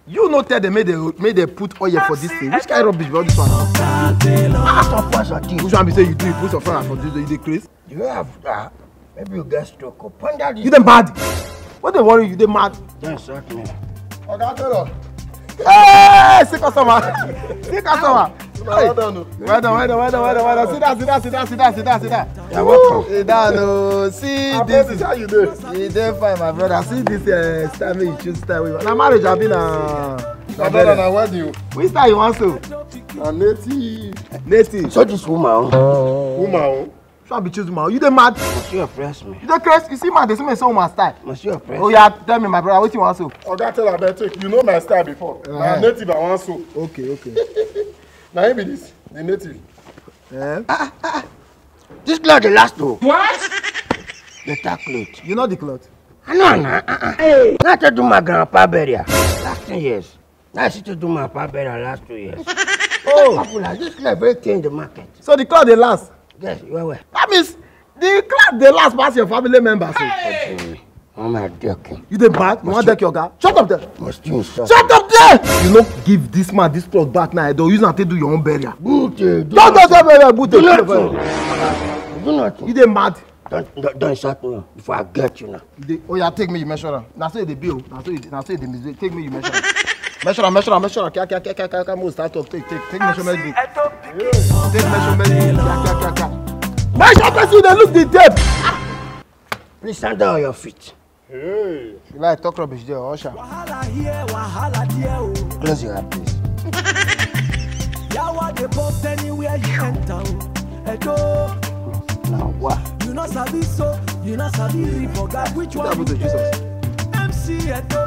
You no tell them make they put oil for this thing. Which kind of rubbish about this one? Which one be say you do? You put your friend for this? You dey crazy? You have maybe you get stroke. Ponder this. You dey mad? What they worry you? They mad? Don't insult me. Okay, tell her. Hey, see customer. See customer. Well done. Sit down. You're welcome. Sit down. See this is how you do. You dey fine, my brother. See this style you choose style. Now marriage have been My brother, now where do you? which style you want to? Native. Native. So this woman, Woman. So I be choosing man. You dey mad? must you oppress me? You dey crazy? You see man, they see me so woman style. Must you oppress Oh yeah, tell me my brother, what you want to? Oga tell her better take. You know my style before. Na native I want so. Okay. Now him be this. The native. This cloth the last though. What? Better cloth. You know the cloth? I know. Not to do my grandpa burial last 10 years. Now I see to do my papa burial last 2 years. Popular. This cloth very clean in the market. So the cloth they last. Yes, you are well. That means the cloth they last pass your family members. Oh my joking. You dey mad? You want to deck your guy? Shut up there. Must you insult? Shut up there! You no give this man this cloth back now. Don't use am take do your own burial. Booty. Do not. You dey mad? Don't insult me before I get you now. Oh yeah, take me you measure am. Na so you dey bill. Na so you dey miss. Take me you measure am. Measure am. Move start talk. Take measurement book. Take measurement book. Measure person dey look the tape. Please stand down on your feet. Hey. You like talk rubbish there, Osha. Close your eyes, please. Now what? You know sabi so, you know sabi forget which one What happened to Jesus? MC Edo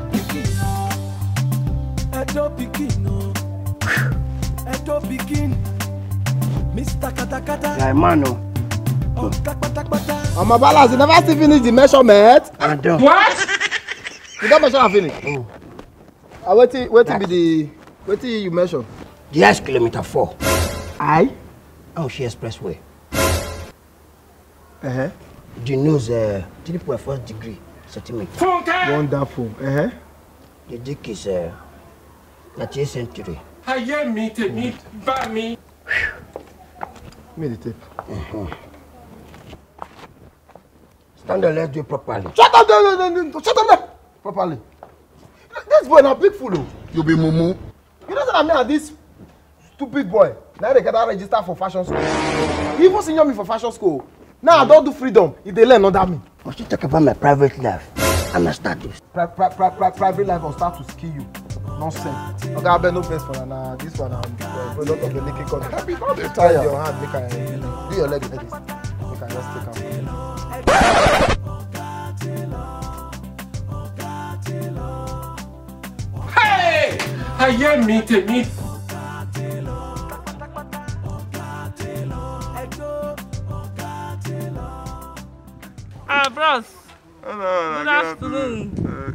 Pikin, Mr. Katakata, Like man, no. My balance, you never still finish the measurement. I don't. What? You don't measure and finish? Wetin be the wetin you measure? The last kilometer 4. I? She expressway. Uh-huh. The nose 3.4 degree centimeter. Wonderful. Uh-huh. The dick is 38 century. Aye me take me buy me. Give me the tape. Stand there, let's do it properly. Shut up there! Shut up there! Properly. This boy na big fool. You be mumu. You know what I mean? This stupid boy. Now they get register for fashion school. He even senior me for fashion school. Now I don't do freedom. If they learn under me. Must you talk about my private life and my status? Private life will start to skill you. Nonsense. Okay, I bet no best for now. This one, product of the naked country. Happy not the Tie tire. your hand, make I do your leg like this. Make I just take out. Hey! Aye me take me. Bros. Good afternoon.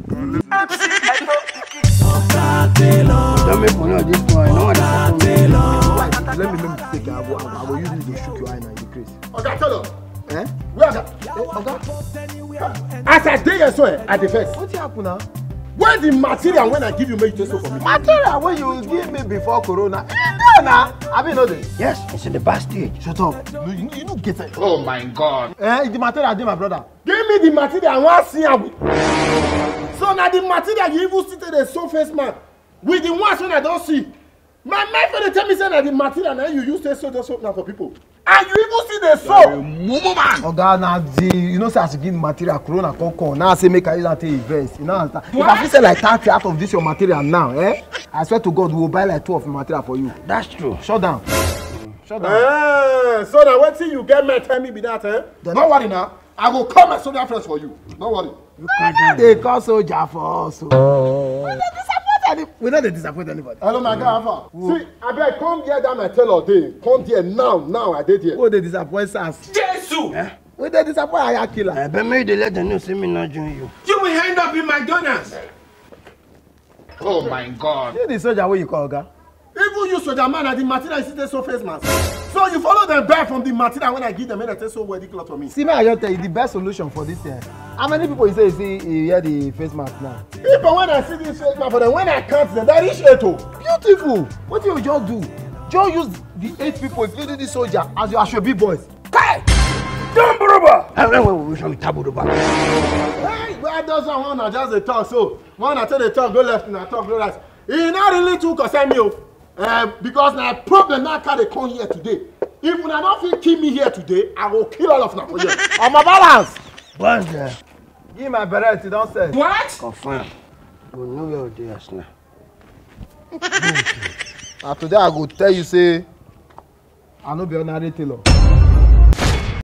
Don't make fun of this boy. No one is Let me take it. I will use it to shoot your eye now. You crazy. Oga tell her. Eh? Where? Oga, As I dey here so at the first. what happen now? Where the material when I give you make you take so for me? Material wey you give me before corona. You know I mean, know this. Yes, it's in the backstage. Shut up. No, you don't get it. Oh my God. The material dey my brother. Give me the material I want see am with. So now the material you even see to the surface man with the ones when I don't see. My friend dey tell me say na the material na you use to sew just now for people. And you even see the sew. Mumu man. Oga, now you know say as you give material corona come. Now I say make I use that take invest. You know understand? If I fit sell like 30 out of this your material now, I swear to God we will buy like 2 of the material for you. That's true. Shut down. Shut down. So now wetin you get me tell me be that Don't worry now. I go call my soldier friends for you. Don't worry. They call soldier for us. We don't disappoint anybody. Hello my guy Alpha. See, abeg come here that my tailor dey. Come there now I dey there. Who they disappoint us? Jesus! Who they disappoint Aya killer? But maybe they let them know say me not join you. You will end up in McDonald's. Oh my God. You the soldier wey you call Oga? Even you soldier man na the material you see dey surface man. So you follow them back from the material when I give them, and they take so wedding cloth for me. See, man, I just tell you the best solution for this thing. How many people you say you hear the face mask now? Even when I see this face mask for them, when I count them, that is 8. Beautiful. What do you just do? Just use the 8 people, including the soldier, as your Ashobi boys. Kai! Don't Buruba! I don't know we show me Taburuba. Hey, where does one just the talk? So when I tell the talk, go left and I talk, go right. It's not really too concern me. Because my problem now carry come here today. If you don't feel kill me here today, I will kill all of them for you. On my balance. What's there? Give my beret, don't say. What? Confirm. We know your ideas now. And today I go tell you, say, I no be ordinary tailor.